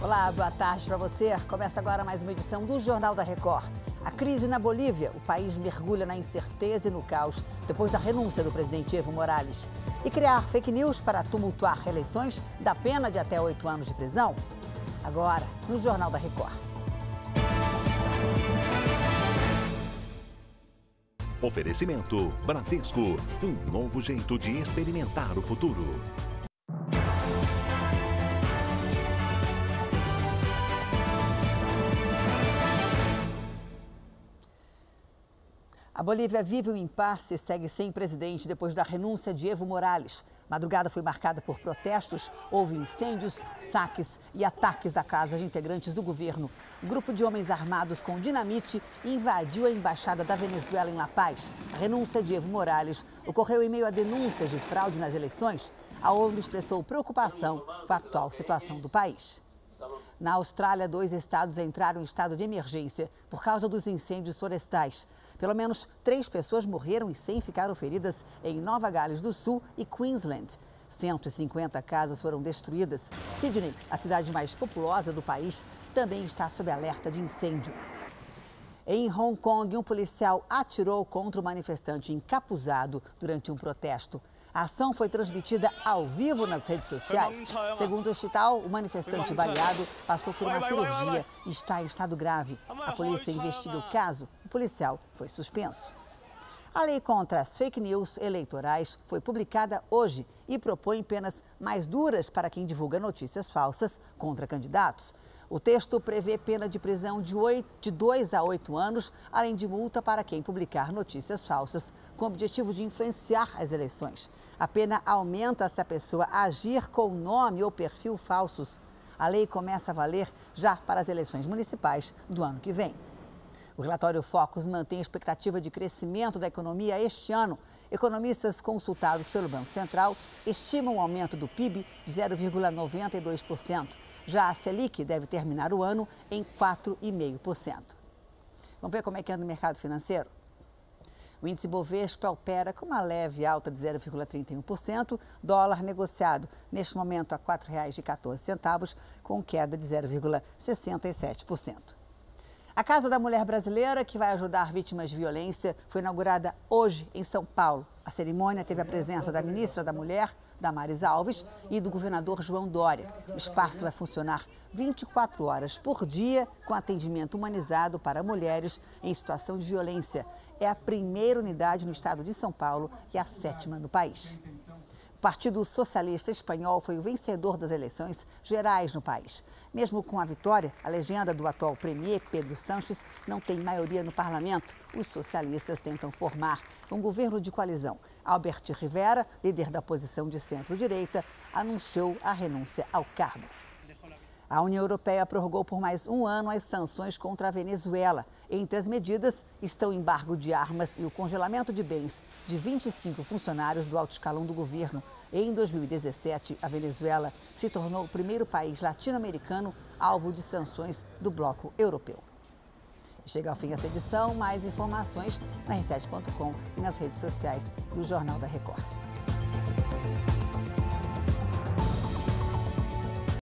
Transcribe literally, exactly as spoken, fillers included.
Olá, boa tarde para você. Começa agora mais uma edição do Jornal da Record. A crise na Bolívia, o país mergulha na incerteza e no caos depois da renúncia do presidente Evo Morales. E criar fake news para tumultuar eleições dá pena de até oito anos de prisão? Agora, no Jornal da Record. Oferecimento Bradesco, um novo jeito de experimentar o futuro. A Bolívia vive um impasse e segue sem presidente depois da renúncia de Evo Morales. Madrugada foi marcada por protestos, houve incêndios, saques e ataques a casas de integrantes do governo. Um grupo de homens armados com dinamite invadiu a embaixada da Venezuela em La Paz. A renúncia de Evo Morales ocorreu em meio a denúncias de fraude nas eleições. A ONU expressou preocupação com a atual situação do país. Na Austrália, dois estados entraram em estado de emergência por causa dos incêndios florestais. Pelo menos três pessoas morreram e cem ficaram feridas em Nova Gales do Sul e Queensland. cento e cinquenta casas foram destruídas. Sydney, a cidade mais populosa do país, também está sob alerta de incêndio. Em Hong Kong, um policial atirou contra um manifestante encapuzado durante um protesto. A ação foi transmitida ao vivo nas redes sociais. Segundo o hospital, o manifestante baleado passou por uma cirurgia e está em estado grave. A polícia investiga o caso. O policial foi suspenso. A lei contra as fake news eleitorais foi publicada hoje e propõe penas mais duras para quem divulga notícias falsas contra candidatos. O texto prevê pena de prisão de, oito, de dois a oito anos, além de multa para quem publicar notícias falsas com o objetivo de influenciar as eleições. A pena aumenta se a pessoa agir com nome ou perfil falsos. A lei começa a valer já para as eleições municipais do ano que vem. O relatório Focus mantém a expectativa de crescimento da economia este ano. Economistas consultados pelo Banco Central estimam um aumento do P I B de zero vírgula noventa e dois por cento. Já a Selic deve terminar o ano em quatro vírgula cinco por cento. Vamos ver como é que anda o mercado financeiro? O índice Bovespa opera com uma leve alta de zero vírgula trinta e um por cento, dólar negociado neste momento a quatro reais e quatorze centavos, com queda de zero vírgula sessenta e sete por cento. A Casa da Mulher Brasileira, que vai ajudar vítimas de violência, foi inaugurada hoje em São Paulo. A cerimônia teve a presença da ministra da Mulher, Damares Alves, e do governador João Dória. O espaço vai funcionar vinte e quatro horas por dia, com atendimento humanizado para mulheres em situação de violência. É a primeira unidade no estado de São Paulo e a sétima no país. O Partido Socialista Espanhol foi o vencedor das eleições gerais no país. Mesmo com a vitória, a legenda do atual premier, Pedro Sánchez, não tem maioria no parlamento. Os socialistas tentam formar um governo de coalizão. Albert Rivera, líder da oposição de centro-direita, anunciou a renúncia ao cargo. A União Europeia prorrogou por mais um ano as sanções contra a Venezuela. Entre as medidas estão o embargo de armas e o congelamento de bens de vinte e cinco funcionários do alto escalão do governo. Em dois mil e dezessete, a Venezuela se tornou o primeiro país latino-americano alvo de sanções do bloco europeu. Chega ao fim essa edição. Mais informações na R sete ponto com e nas redes sociais do Jornal da Record.